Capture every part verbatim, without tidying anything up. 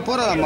పోరాదమ్మా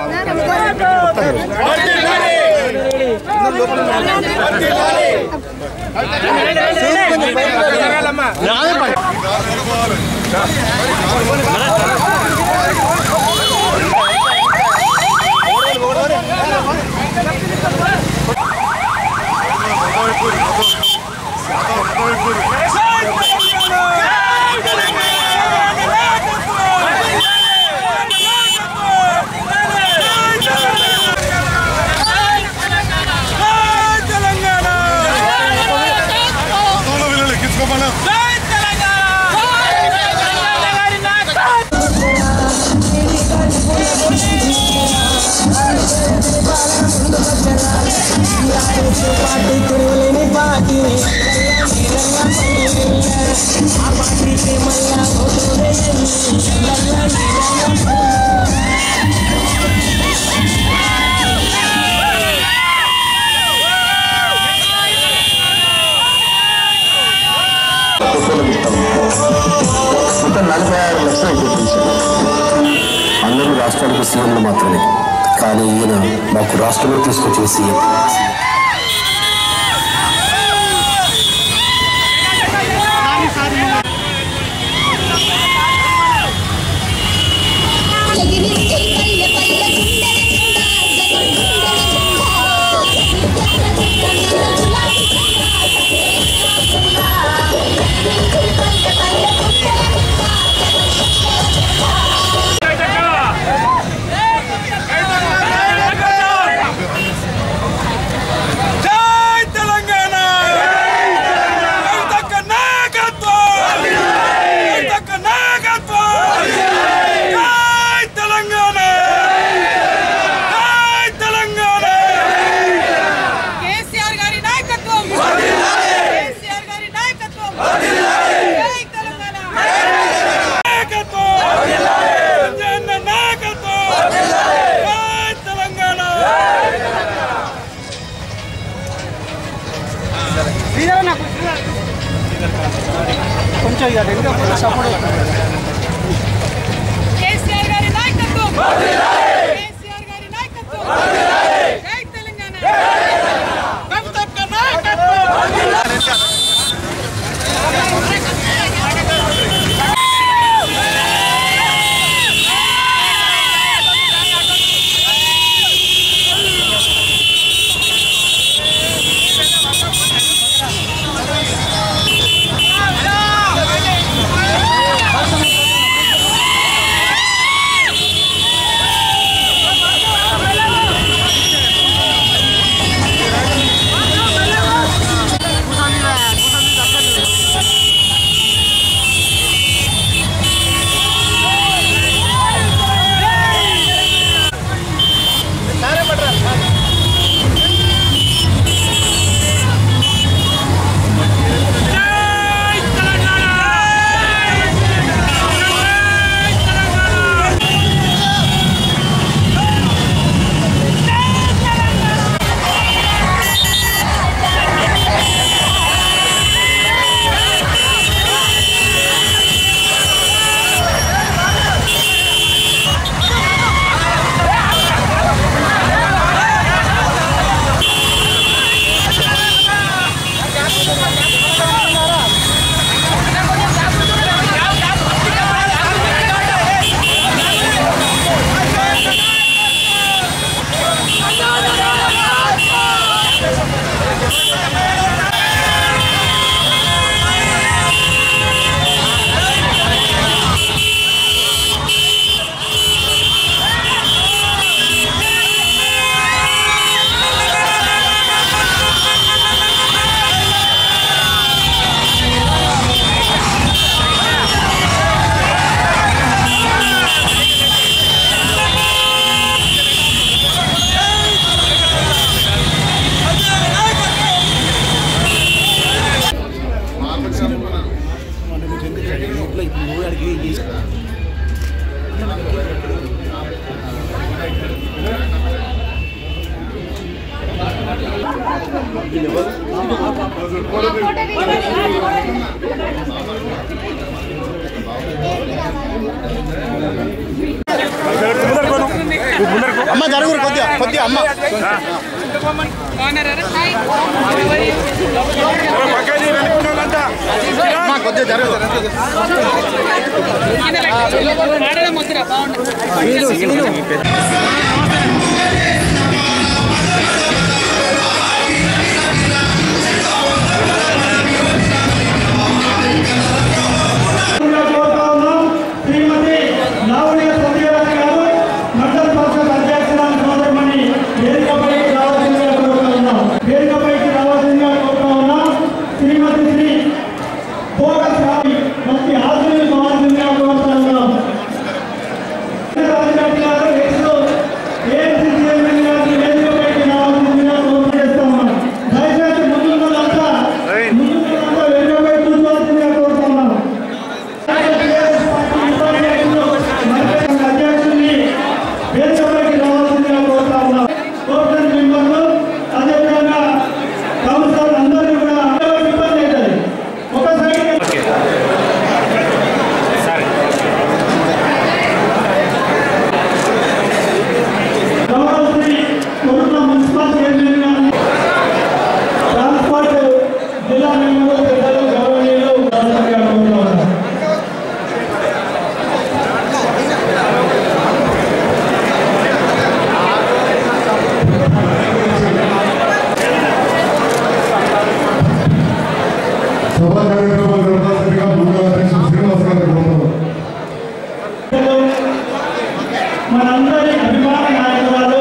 నలభై ఆరు లక్షలు చూపించారు అందరూ రాష్ట్రానికి సీఎంలు మాత్రమే కానీ ఈయన మాకు రాష్ట్రంలో తీసుకొచ్చే సీఎం కొంచెం సపోర్ట్ కేసీఆర్ గారి నాయకత్వం కేసీఆర్ గారి నాయకత్వం జై తెలంగాణ కవితక్క నాయకత్వం అమ్మ జరుగురు కొద్దిగా కొద్దిగా అమ్మ కొద్దిగా జరుగు మనందరి అభిమాన నాయకురాలు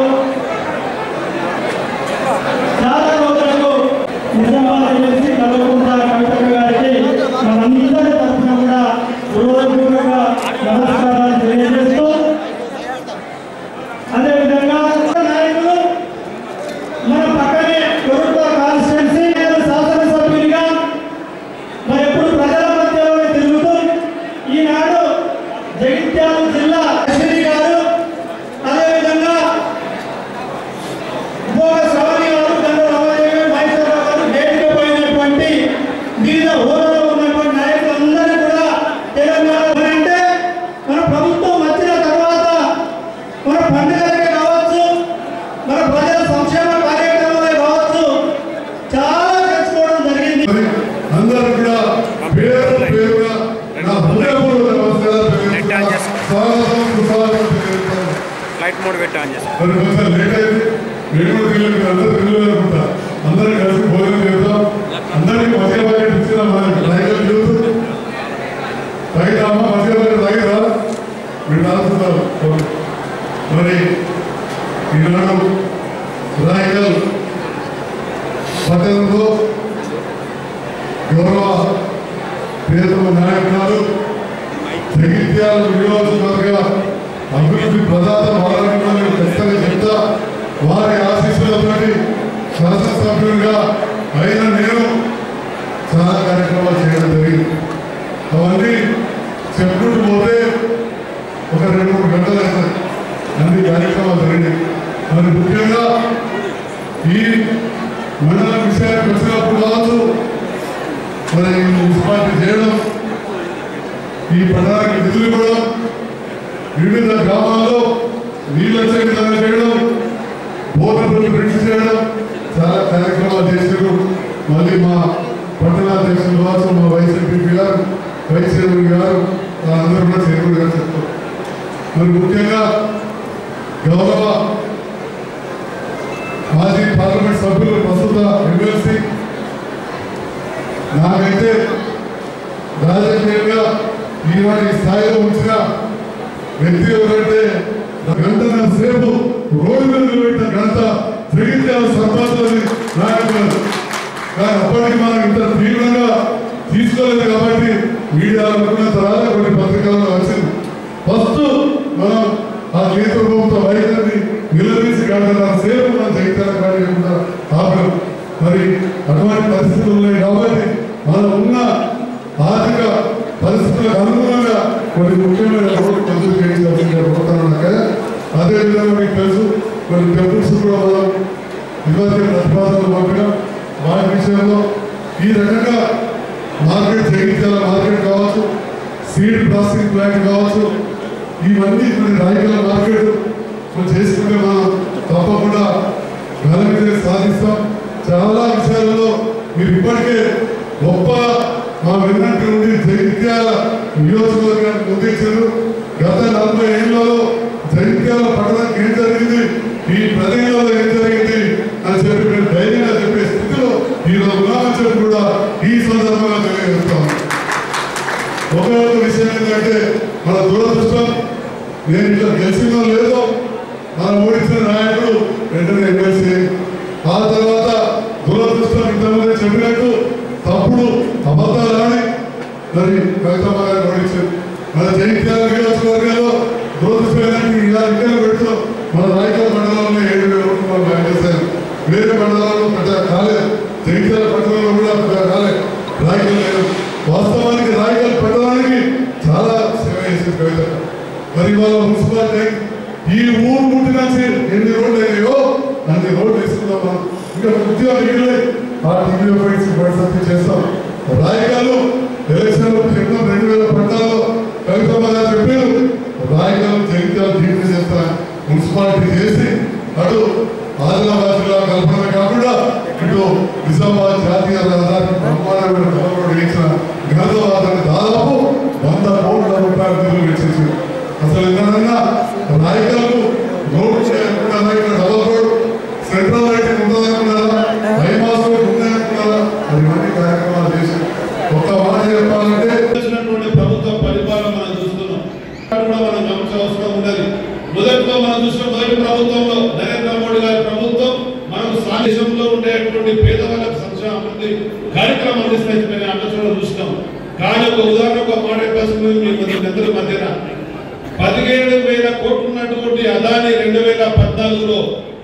చాలా రోజులకు నిజామాబాద్ ఎమ్మెల్సీ కల్వకుంట్ల కవితక్క గారికి మనందరి తరఫున కూడా హృదయపూర్వక నమస్కారాలు తెలియజేస్తూ అదేవిధంగా నాయకులు మన పక్కనే ప్రభుత్వ కాన్స్టిట్యున్సీ శాసనసభ్యునిగా మరి ఎప్పుడు ప్రజల మధ్యలో తిరుగుతూ ఈనాడు జగిత్యాల జిల్లా అశ్విని గారు అదేవిధంగా భోగ శ్రావణి గారు గంగ రామదేవి మైసూరు గారు వేదిక పోయినటువంటి వివిధ హోదాలో ఉన్నటువంటి నాయకులందరూ కూడా తెలంగాణ అంటే మన ప్రభుత్వం వచ్చిన తర్వాత మన పండుగలకే కావచ్చు మన ప్రజల సంక్షేమ కార్యక్రమాలే కావచ్చు చాలా చేసుకోవడం జరిగింది. అందరూ కూడా పేరు పేరుగా నా హృదయపూర్వక నమస్కారాలు లైట్ మోడ్ పెట్టి ఆన్ చేస్తాం. మరి కొంచెం లేట్ అయింది. మేము కూడా తిరిగి అందరూ తిరిగి అనుకుంటా అందరూ కలిసి భోజనం చేద్దాం. అందరికీ మధ్య ప్యాకెట్ ఇచ్చిన రైతులు యూత్ రైతు అమ్మ మధ్య ప్యాకెట్ రైతురా మీరు రాస్తున్నారు. మరి ఈనాడు రాయకల్ పట్టణంలో గౌరవ పేదల నాయకులు జగిత్యాల నియోజకవర్గ అభివృద్ధి ప్రధాన వారాన్ని ఖచ్చితంగా చెప్తా వారి ఆశీస్సులతో శాసనసభ్యుడిగా అయిన నేను చాలా కార్యక్రమాలు చేయడం జరిగింది. అవన్నీ చెప్పుకుంటూ పోతే ఒక రెండు మూడు గంటలు అవుతాయి. అన్ని కార్యక్రమాలు జరిగినాయి. మరి ముఖ్యంగా ఈ మండల విషయానికి వచ్చినప్పుడు కావచ్చు మరి మున్సిపాలిటీ చేయడం ఈ పట్టణానికి నిధులు కూడా వివిధ గ్రామాల్లో నీళ్ళ విధంగా చేయడం బోర్డులు బ్రిడ్జ్ చేయడం చాలా కార్యక్రమాలు చేశారు. మళ్ళీ మా పట్టణ అధ్యక్షులు కావచ్చు మా వైసీపీ గారు వైస్ చైర్మన్ గారు అందరూ కూడా చైర్మన్ గారు చెప్తారు. మరి ముఖ్యంగా గౌరవ మాజీ పార్లమెంట్ సభ్యులు ప్రస్తుత ఎమ్మెల్సీ నాకైతే రాజకీయంగా ఈనాటి స్థాయిలో ఉంచిన వ్యక్తి ఎవరంటే గంటన్న సేపు రోడ్డు మీద నిలబెట్టిన గంట జగిత్యాల సర్పంచులని నాయకులు. కానీ అప్పటికి మనం ఇంత తీవ్రంగా తీసుకోలేదు కాబట్టి మీడియా అనుకున్న తర్వాత కొన్ని పత్రికల్లో వచ్చింది. ఫస్ట్ మనం ఆ కేంద్ర ప్రభుత్వ వైఖరిని నిలదీసి గంటన్న సేపు మనం జగిత్యాల కార్యక్రమంగా ఆపాం. మరి అటువంటి పరిస్థితులు ఉన్నాయి కాబట్టి మనం ఉన్న ఆర్థిక పరిస్థితులకు అనుగుణంగా కొన్ని ముఖ్యమైన రోడ్లు మంజూరు చేయించాల్సిందిగా కోరుతున్నాక అదేవిధంగా మీకు తెలుసు కొన్ని టెంపుల్స్ కూడా మనం ఇవన్నీ ప్రతిపాదనలు పంపినాం. వాటి విషయంలో ఈ రకంగా మార్కెట్ జగిత్యాల మార్కెట్ కావచ్చు, సీడ్ ప్రాసెసింగ్ ప్లాంట్ కావచ్చు, ఇవన్నీ కొన్ని రాయకల మార్కెట్ చేసుకుంటే మనం తప్పకుండా ఘన విజయం సాధిస్తాం. చాలా విషయాలలో మీరు ఇప్పటికే గొప్ప మా వెన్నట్టు నుండి జగిత్యాల నియోజకవర్గాన్ని పొందించారు. గత నలభై ఏళ్లలో జగిత్యాల పట్టణానికి ఏం జరిగింది, ఈ ప్రదేశంలో ఏం జరిగింది అని చెప్పి మేము ధైర్యంగా చెప్పే స్థితిలో ఈరోజు ఉన్నామని చెప్పి కూడా ఈ సందర్భంగా తెలియజేస్తాం. ఒక విషయం ఏంటంటే మన దురదృష్టం, నేను ఇట్లా గెలిచిందో లేదో మనం ఓడించిన నాయకుడు వెంటనే ఎమ్మెల్సీ, ఆ తర్వాత దురదృష్టం ఇంతమంది చెప్పినట్టు తప్పుడు అబద్ధాలని మరి కవితమ్మ గారిని ఓడించారు. మన జగిత్యాల నియోజకవర్గంలో దురదృష్టం ఇలా ఇక్కడ పెడుతూ మన రాయకల్ మండలంలో ఏడు వేల రూపాయలు బ్యాన్ చేశారు. వేరే మండలాల్లో పెద్ద కాలేదు, జగిత్యాల పట్టణంలో కూడా పెద్ద కాలేదు, రాయకల్ లేదు. వాస్తవానికి రాయకల్ పట్టణానికి చాలా సేవ చేసింది కవిత. మరి వాళ్ళ మున్సిపాలిటీ ఈ ఊరు పుట్టినాచి ఎన్ని రోడ్లు అయినాయో అన్ని రోడ్లు వేసుకుందాం మనం. ఇంకా కొద్దిగా మిగిలిన ఆ టీవీ పరిస్థితి చేస్తాం. రాయకాలు ఎలక్షన్లు చెప్పిన రెండు వేల పద్నాలుగులో కవితమ్మ గారు చెప్పారు, రాయకాలు జగిత్యాల జీవితం చేస్తా మున్సిపాలిటీ చేసి అటు ఆదిలాబాద్ జిల్లా కల్పన కాకుండా ఇటు నిజామాబాద్ జాతీయ రహదారి బ్రహ్మాండమైన డెవలప్మెంట్ వేసిన ఘనతవాదాన్ని దాదాపు వంద కోట్ల రూపాయల నిధులు వెచ్చించారు. అసలు ఎందుకన్నా నాయకులకు రోడ్డు చేయకుండా ఇక్కడ డబల్ రోడ్ సెంట్రల్ లైటింగ్ ఉంటుందనుకున్నారా, హైమాస్ రోడ్ ఉన్నాయనుకున్నారా, అది మంచి కార్యక్రమాలు చేసి ఒక్క మాట చెప్పాలంటే ప్రభుత్వ పరిపాలన మనం చూస్తున్నాం. కూడా మనం గమనించే అవసరం ఉన్నది. మొదట్లో మనం చూసిన మొదటి ప్రభుత్వంలో నరేంద్ర మోడీ గారి ప్రభుత్వం మనకు దేశంలో ఉండేటువంటి పేదవాళ్ళకు సంక్షేమ అభివృద్ధి కార్యక్రమం అందిస్తున్నాయి అన్నచోట చూసినాం. కానీ ఒక ఉదాహరణ ఒక మాట చెప్పాల్సింది మధ్యన పదిహేడు వేల కోట్లు ఉన్నటువంటి అదాని రెండు వేల పద్నాలుగులో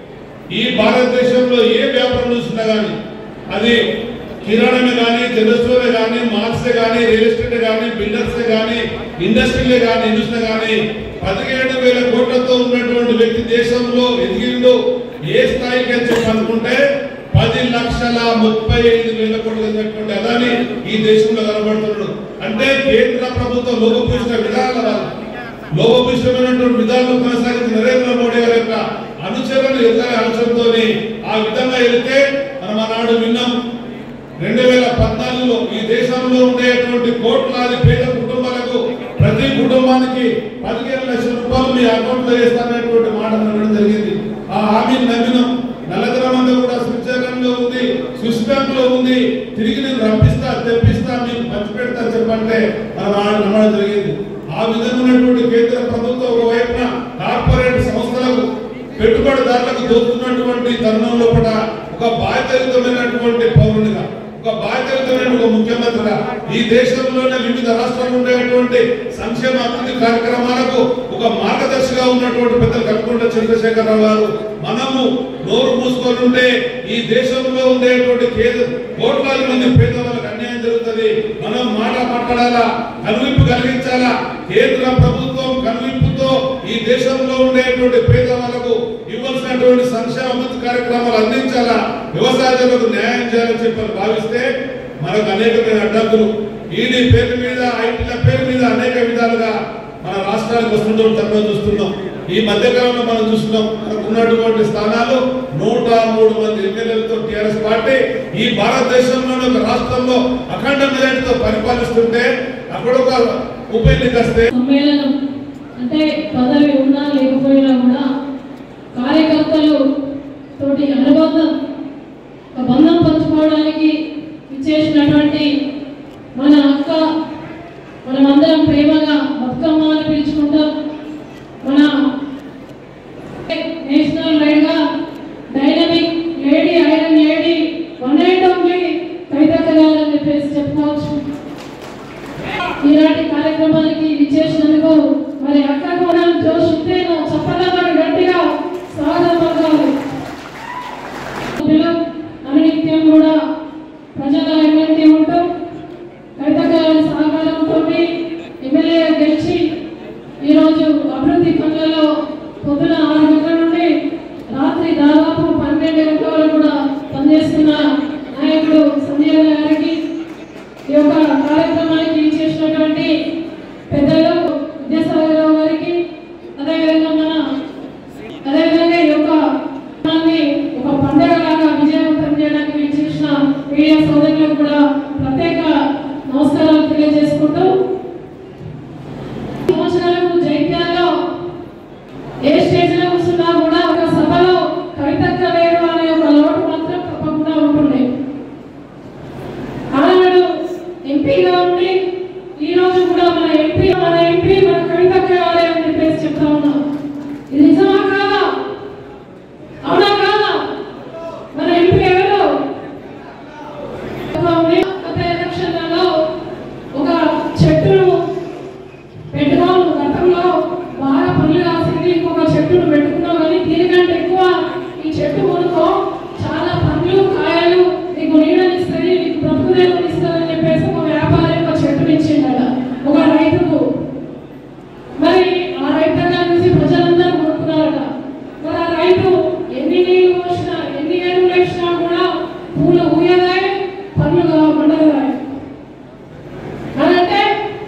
ఈ భారతదేశంలో ఏ వ్యాపారం చూసినా కానీ అది కిరాణమే కానీ, జనరల్ కానీ, మార్క్సే కానీ, రియల్ ఎస్టేట్ కానీ, బిల్డర్సే కానీ, ఇండస్ట్రీలే కానీ చూసినా కానీ పదిహేడు వేల కోట్లతో ఉన్నటువంటి వ్యక్తి దేశంలో ఎదిగిందో ఏ స్థాయికి అని చెప్పి అనుకుంటే పది లక్షల ముప్పై ఐదు వేల కోట్లు ఉన్నటువంటి అదాని ఈ దేశంలో కనబడుతున్నాడు. అంటే కేంద్ర ప్రభుత్వం లోపభూషిత విధానాల లోపభూషితమైనటువంటి విధానాలు కొనసాగించిన నరేంద్ర మోడీ గారి యొక్క అనుచరులు ఎదురు అనుచరులతో ఆ విధంగా వెళ్తే మనం ఆనాడు విన్నాం. రెండు వేల పద్నాలుగులో ఈ దేశంలో ఉండేటువంటి కోట్లాది పేద కుటుంబాలకు ప్రతి కుటుంబానికి పదిహేను లక్షల రూపాయలు మీ అకౌంట్ లో వేస్తానటువంటి మాట అనడం జరిగింది. ఆ హామీని నమ్మినాం. నల్లధనం అంతా కూడా స్విట్జర్లాండ్ లో ఉంది, స్విస్ బ్యాంక్ లో ఉంది. తిరిగి నేను రప్పిస్తా తెప్పిస్తా మీకు పంచి పెడతా చెప్పంటే మనం నమ్మడం జరిగింది. ఆ విధంగా ఉన్నటువంటి కేంద్ర ప్రభుత్వం ఒకవైపున కార్పొరేట్ సంస్థలకు పెట్టుబడిదారులకు దోస్తున్నటువంటి తరుణంలో కూడా ఒక బాధ్యతయుతమైనటువంటి పౌరునిగా, ఒక బాధ్యతమైన ఒక ముఖ్యమంత్రిగా ఈ దేశంలోనే వివిధ రాష్ట్రాల్లో ఉండేటువంటి సంక్షేమ అభివృద్ధి కార్యక్రమాలకు ఒక మార్గదర్శిగా ఉన్నటువంటి పెద్దలు కల్పకొండ చంద్రశేఖరరావు గారు మనము నోరు మూసుకొని ఉంటే ఈ దేశంలో ఉండేటువంటి కోట్లాది మంది పేదవాళ్ళకి అన్యాయం జరుగుతుంది. మనం మాట మాట్లాడాలా, కనువిప్పు కలిగించాలా. కేంద్ర ప్రభుత్వం కనువిప్పుతో ఈ దేశంలో ఉండేటువంటి పేదవాళ్ళకు ఇవ్వాల్సినటువంటి సంక్షేమ అభివృద్ధి కార్యక్రమాలు అందించాలా, వ్యవసాయాలకు న్యాయం చేయాలని చెప్పని భావిస్తే మనకు అనేకమైన అడ్డంకులు ఈడీ పేరు మీద, ఐటీల పేరు మీద అనేక విధాలుగా మన రాష్ట్రానికి వస్తుండడం తప్ప చూస్తున్నాం. ఈ మధ్యకాలంలో మనం చూస్తున్నాం మనకు ఉన్నటువంటి స్థానాలు నూట మూడు మంది ఎమ్మెల్యేలతో టీఆర్ఎస్ పార్టీ ఈ భారతదేశంలోని ఒక రాష్ట్రంలో అఖండ మెజారిటీతో పరిపాలిస్తుంటే అక్కడ ఒక ఉప ఎన్నిక వస్తే సమ్మేళనం అంటే పదవి ఉన్నా లేకపోయినా కూడా కార్యకర్తలు తోటి అనుబంధం బంధం పంచుకోవడానికి ఇచ్చేసినటువంటి మన అక్క, మనమందరం ప్రేమగా బతుకమ్మ అని పిలుచుకుంటాం. మన నేషనల్ వైడ్ గా dynamic lady iron lady one and only కవితక్క గారు అని చెప్పేసి చెప్పుకోవచ్చు. ఈనాటి కార్యక్రమానికి విచ్చేసినందుకు మరి అక్కకు మనం జోష్ ఇస్తే చెప్పగా గట్టిగా స్వాగతం పలకాలి. అనునిత్యం కూడా ప్రజల ఎమ్మెల్యే ఉంటూ కవితక్క గారి సహకారంతో ఎమ్మెల్యేగా గెలిచి ఈరోజు అభివృద్ధి పనులలో పొద్దున ఆరు గంటల నుండి రాత్రి దాదాపు పన్నెండు గంటల వరకు కూడా పనిచేస్తున్న నాయకుడు సంజయ్ గారికి, ఈ యొక్క కార్యక్రమానికి చేసినటువంటి పెద్దలు విద్యాసాగరరావు గారికి, అదేవిధంగా మన తెలియజేసుకుంటూ సంవత్సరాలకు జైత్యాల్లో ఏ స్టేజ్లో కూర్చున్నా కూడా ఒక సభలో కవితక్క లేరు అనే ఒక లోటు మాత్రం తప్పకుండా ఉంటుండే. ఆనాడు ఎంపీగా ఉండి ఈ రోజు కూడా మన ఎంపీ మన ఎంపీ మన కవితక్క కావాలి అని చెప్పేసి చెప్తా ఉన్నాం. ఇది నిజమా కాదా? అవునా కాదా? మన ఎంపీ ఎవరు? గత ఎలక్షన్లలో ఒక చెట్టును పెట్టుకోవాలి, గతంలో బాగా పనులు కాసింది, ఇంకొక చెట్టును పెట్టుకున్నావు కానీ దీనికంటే ఎక్కువ ఈ చెట్టు కొనుక్కో, చాలా పండ్లు కాయలు నీకు నీడనిస్తుంది, నీకు ప్రభుత్వం ఇస్తుంది అని చెప్పేసి ఒక వ్యాపారి ఒక చెట్టుని ఇచ్చిండ ఒక రైతుకు. మరి ఆ రైతుగా చూసి ప్రజలందరూ కొనుక్కున్నారట. మరి ఆ రైతు ఎన్ని నీళ్లు పోసినా ఎన్ని ఎరువులు వేసినా కూడా పూలు ఊయదాయి పండ్లు పండగదాయి. అదంటే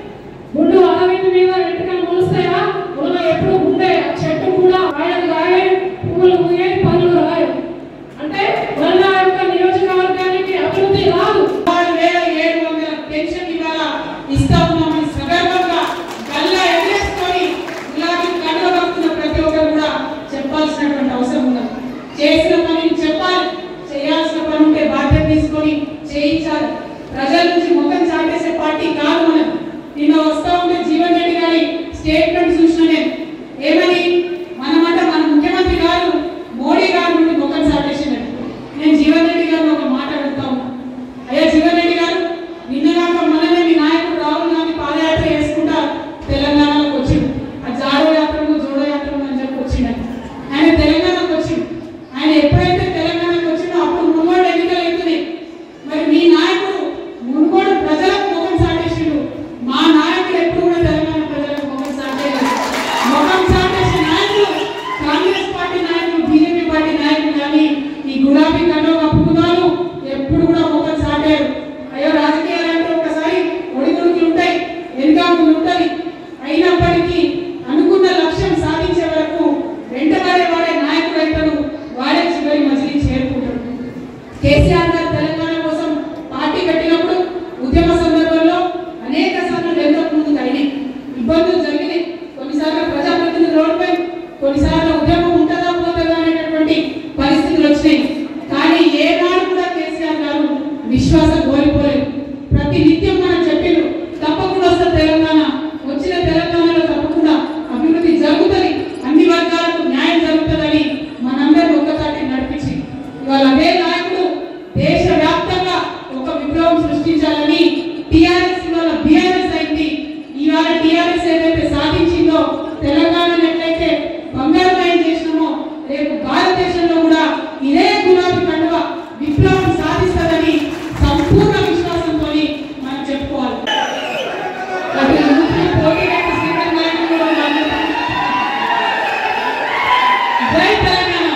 గుండు అడవి మీద వెంటనే మొలుస్తాయా? మొన్న ఎప్పుడు ఉండే చెట్టు కూడా కాయలు కాయ పువ్వులు ఊగే పండ్లు రాయ. అంటే మన యొక్క నియోజకవర్గానికి అభివృద్ధి రాదు. ఆరు వేల ఏడు వందల పెన్షన్ ఇవాళ ఇస్తా ఉన్నామని సగర్వంగా కళ్ళ ఎగరేసుకొని గులాబీ కండువ కప్పుతున్న ప్రతి ఒక్కరు కూడా చెప్పాల్సినటువంటి అవసరం ఉంది. చేసిన పనిని చెప్పాలి, చేయాల్సిన పని ఉంటే బాధ్యత తీసుకొని చేయించాలి. ప్రజల నుంచి ముఖం చాటేసే పార్టీ కాదు మనం. నిన్న వస్తా ఉంటే జీవన్ రెడ్డి గారి స్టేట్మెంట్ చూసిననే ఏమని మనమాట మన ముఖ్యమంత్రి గారు మోడీ గారి నుండి ముఖం చాటేసినట్టు. నేను జీవన్ రెడ్డి గారిని ఒక మాట అడుగుతా ఉన్నా. అయ్యా జీవన్ రెడ్డి గారు, నిన్నగాక మననే మీ నాయకుడు రాహుల్ గాంధీ పాదయాత్ర చేసుకుంటా తెలంగాణలోకి వచ్చిండు. ఆ జాడో యాత్రకు జోడో యాత్రకు అని చెప్పి వచ్చిండు. ఆయన తెలంగాణకు వచ్చిండు. ఆయన ఎప్పుడైతే తెలంగాణకు వచ్చిండో అప్పుడు మున్గోడు ఎన్నికలు అవుతున్నాయి. మరి మీ నాయకుడు మున్గోడు ప్రజలకు ముఖం చాటేసిండు. మా నాయకుడు ఎప్పుడు కూడా తెలంగాణ ప్రజలకు ముఖం చాటేయలేదు. ముఖం చాటేసే నాయకులు కాంగ్రెస్ పార్టీ నాయకులు, బీజేపీ పార్టీ నాయకులు కానీ ఈ గులాబీ కండువ కప్పుకున్నారు ఎప్పుడు కూడా ముఖం చాటారు. అయ్యో రాజకీయాలు అంటే ఒకసారి ఒడిదుడుకులు ఉంటాయి, వెనుక ముందు ఉంటుంది. అయినప్పటికీ అనుకున్న లక్ష్యం సాధించే వరకు వెంటబడే వాడే నాయకుడు అవుతాడు, వాడే చివరి మజిలీ చేరుకుంటాడు. కేసీఆర్ గారు తెలంగాణ కోసం పార్టీ పెట్టినప్పుడు ఉద్యమ సందర్భంలో అనేక సార్లు వెనుక ముందుకు అయినాయి, ఇబ్బందులు జరిగినాయి. కొన్నిసార్లు ప్రజాప్రతినిధులు రోడ్డుపై, కొన్నిసార్లు ఉద్యమం ఉంటుందా పోతుందా అనేటటువంటి పరిస్థితులు వచ్చినాయి. కానీ ఏనాడు కూడా కేసీఆర్ గారు విశ్వాసం కోల్పోలేదు. ప్రతి నిత్యం మనం చెప్పిండ్రు తప్పకుండా వస్తే తెలంగాణ, వచ్చిన తెలంగాణలో తప్పకుండా అభివృద్ధి జరుగుతుంది, అన్ని వర్గాలకు న్యాయం జరుగుతుందని మనందరినీ ఒక్కసారి నడిపించి ఇవాళ అదే నాయకుడు దేశవ్యాప్తంగా ఒక విప్లవం సృష్టించాలని టీఆర్ఎస్ ఇవాళ బీఆర్ఎస్ అయింది. ఇవాళ టీఆర్ఎస్ ఏదైతే సాధించిందో తెలంగాణను ఎట్లయితే బంగారుమయం చేసినామో రేపు భారతదేశంలో కూడా ఇదే గులాబీ కండువ విప్లవం సాధిస్తుందని సంపూర్ణ విశ్వాసంతో మనం చెప్పుకోవాలి. అటు యూపీ పోటీ రేటు శ్రీధర్ నాయకులు కూడా ఉన్నారు. జై తెలంగాణ.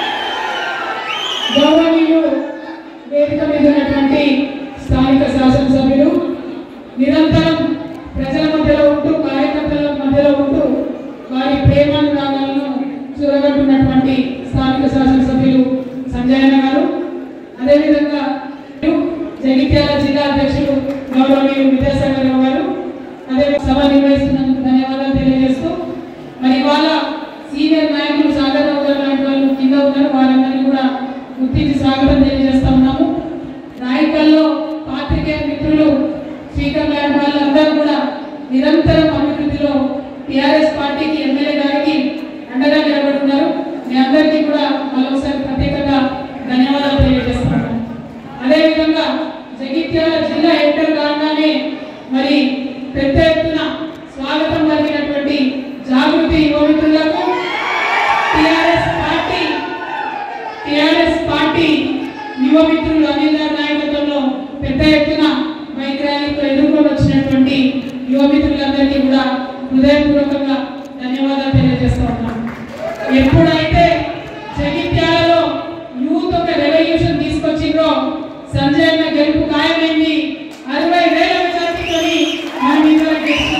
గౌరవనీయులు వేదిక మీద ఉన్నటువంటి స్థానిక శాసనసభ్యులు, నిరంతరం ప్రజల మధ్యలో ఉంటూ కార్యకర్తల మధ్యలో ఉంటూ వారి ప్రేమానురాగాలను చూరగట్టున్నటువంటి స్థానిక శాసనసభ్యులు సంజయన గారు, అదేవిధంగా జగిత్యాల జిల్లా అధ్యక్షులు గౌరవనీయులు విద్యాసాగర్ గారు, అదే సభ నిర్వహిస్తున్నందుకు ధన్యవాదాలు తెలియజేస్తూ మరి ఇవాళ సీనియర్ నాయకులు సాగర్ రావు గారు లాంటి వాళ్ళు కింద ఉన్నారు, వారందరినీ కూడా గుర్తించి స్వాగతం తెలియజేస్తా ఉన్నాము. నాయకుల్లో పాత్రికేయ మిత్రులు, స్పీకర్ లాంటి వాళ్ళందరూ కూడా నిరంతరం అభివృద్ధిలో టీఆర్ఎస్ పార్టీకి ఎమ్మెల్యే గారికి అండగా నిలబడుతున్నారు. మీ అందరికీ కూడా మరోసారి ప్రత్యేకంగా ధన్యవాదాలు తెలియజేస్తున్నాను. అదేవిధంగా జగిత్యాల జిల్లా ఎంటర్ కాగానే మరి పెద్ద ఎత్తున స్వాగతం పలికినటువంటి జాగృతి యువ మిత్రులకు టీఆర్ఎస్ పార్టీ టీఆర్ఎస్ పార్టీ యువ మిత్రులు అనిల్ గారి నాయకత్వంలో పెద్ద ఎత్తున బైక్ ర్యాలీతో ఎదుర్కొని వచ్చినటువంటి యువ మిత్రులందరికీ కూడా హృదయపూర్వకంగా ధన్యవాదాలు తెలియజేస్తా ఉన్నాను. ఎప్పుడైతే జగిత్యాలలో యూత్ ఒక రెవల్యూషన్ తీసుకొచ్చిందో సంజయ్ అన్న గెలుపు ఖాయమైంది. అరవై వేల మెజార్టీతో మనం ఇందులో గెలిచాం.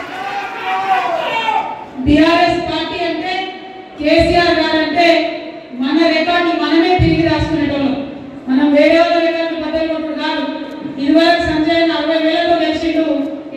బీఆర్ఎస్ పార్టీ అంటే కేసీఆర్ గారు అంటే మన రికార్డు మనమే తిరిగి రాసుకునేటోళ్ళం. మనం వేరే వాళ్ళ రికార్డు బద్దలు కొట్టుడు కాదు. ఇదివరకు సంజయ్ అరవై వేలతో గెలిచిండు,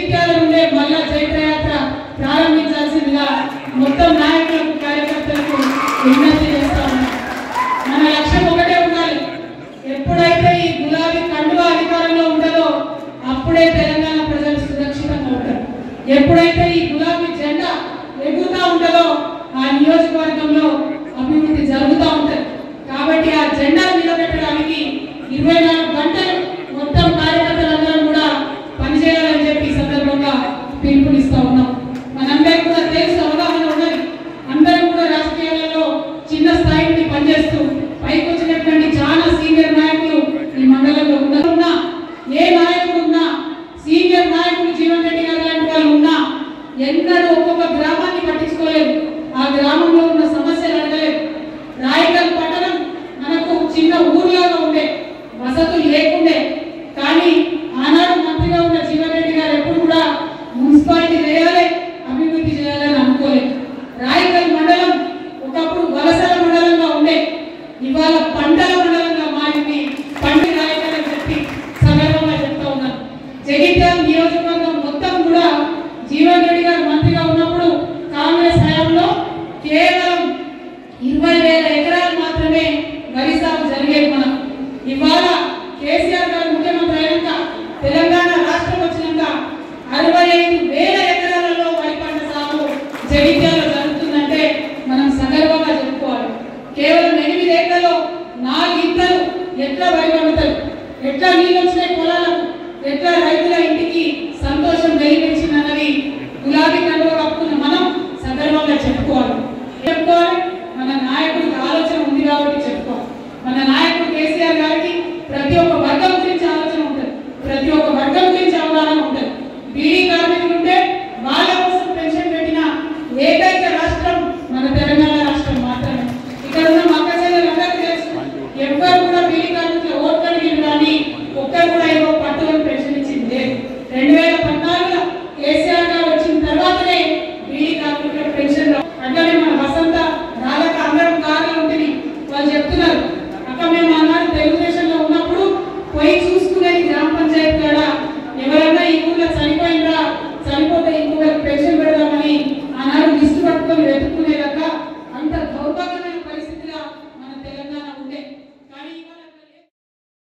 జగిత్యాల నుండే మళ్ళా చైత్రయాత్ర ప్రారంభించాల్సిందిగా మొత్తం నాయకులకు కార్యకర్తలకు విజ్ఞప్తి చేస్తా ఉన్నాం. మన లక్ష్యం ఒకటే ఉండాలి. ఎప్పుడైతే ఈ గులాబీ కండువా అధికారంలో ఉంటుందో అప్పుడే తెలంగాణ ప్రజలు సురక్షితంగా ఉంటారు. ఎప్పుడైతే ఈ గులాబీ జెండా ఎగురుతూ ఉంటుందో ఆ నియోజకవర్గంలో అభివృద్ధి జరుగుతూ ఉంటుంది. కాబట్టి ఆ జెండా నిలబెట్టడానికి ఇరవై నాలుగు గంటలు మొత్తం కార్యకర్తలందరం కూడా పనిచేయాలని చెప్పి ఈ సందర్భంగా పిలుపునిస్తా ఉన్నాం. మనందరికీ కూడా తెలుసు, అవగాహన ఉన్నది. అందరం కూడా రాజకీయాలలో చిన్న స్థాయి నుండి పనిచేస్తూ పైకి వచ్చినటువంటి చాలా సీనియర్ నాయకులు ఈ మండలంలో ఉన్నా, ఏ నాయకుడు ఉన్నా, సీనియర్ నాయకులు జీవన్ రెడ్డి గారు లాంటి వాళ్ళు ఉన్నా ఎన్నడూ ఒక్కొక్క గ్రామాన్ని పట్టించుకోలేదు. ఆ గ్రామంలో ఉన్న సమస్యలు అడగలేదు. రాయగల్ పట్టణం మనకు చిన్న ఊర్లాగా ఉండే, వసతులు లేకుండే. కానీ ఆనాడు మంత్రిగా ఉన్న జీవన్ రెడ్డి గారు ఎప్పుడు కూడా మున్సిపాలిటీ చేయాలి, అభివృద్ధి చేయాలని అనుకోలేదు. రాయగల్ మండలం ఒకప్పుడు వలసల మండలంగా ఉండే, ఇవాళ పంటల మండలంగా మారింది. పండి రాయగల్ అని చెప్పి సగర్వంగా చెప్తా ఉన్నారు. జగిత్యాల నియోజకవర్గం మొత్తం కూడా జీవన్ రెడ్డి గారు మంత్రిగా ఉన్నప్పుడు కాంగ్రెస్ హయాంలో కేవలం ఇరవై వేల ఎకరాలు మాత్రమే వరి సాగు జరిగేది. మనం ఇవాళ కేసీఆర్ గారు ముఖ్యమంత్రి అయినాక, తెలంగాణ రాష్ట్రం వచ్చినాక అరవై ఐదు వేల ఎకరాలలో వరి పంట సాగు జగిత్యాలలో జరుగుతుందంటే మనం సగర్వంగా చెప్పుకోవాలి. కేవలం ఎనిమిది ఏళ్లలో నాలుగు ఇంతలు ఎట్లా వరి పండుతారు, ఎట్లా నీళ్ళు వచ్చినాయి పొలాలకు, ఎట్లా రైతుల ఇంటికి సంతోషం వెలిగించిందన్నది గులాబీ కండువా కప్పుకున్న మనం సగర్వంగా చెప్పుకోవాలి. చెప్పుకోవాలి మన నాయకుడికి ఆలోచన ఉంది కాబట్టి చెప్పుకోవాలి. మన నాయకుడు కేసీఆర్ గారికి ప్రతి ఒక్క వర్గం గురించి ఆలోచన ఉంటుంది, ప్రతి ఒక్క వర్గం గురించి అవగాహన ఉంటుంది. బీడీ కార్మికులు ఉంటే వాళ్ళ కోసం పెన్షన్ పెట్టిన ఏకైక రాష్ట్రం మన తెలంగాణ రాష్ట్రం మాత్రమే. ఇక్కడ ఉన్న మక్కజొన్నలందరికీ తెలుసు, ఎవ్వరు కూడా బీడీ కార్మికుల ఓట్లు అడిగింది కానీ ఒక్కరు కూడా ఏదో పట్టుకొని పెన్షన్ ఇచ్చింది లేదు. రెండు వేల పద్నాలుగులో కేసీఆర్ గారు వచ్చిన తర్వాతనే బీడీ కార్మికుల పెన్షన్. అట్లనే మన వసంత రాధక అందరం కార్లు ఉంటుంది. వాళ్ళు చెప్తున్నారు, అక్క మేము ఆనాడు తెలుగుదేశంలో ఉన్నప్పుడు పోయి చూసుకునేది గ్రామ పంచాయతీ కాడ ఎవరన్నా ఈ ఊళ్ళో చనిపోయిందా, చనిపోతే ఈ ఊళ్ళో పెన్షన్ పెడదామని ఆనాడు లిస్టు పట్టుకొని వెతుక్కునేదాకా అంత దౌర్భాగ్యమైన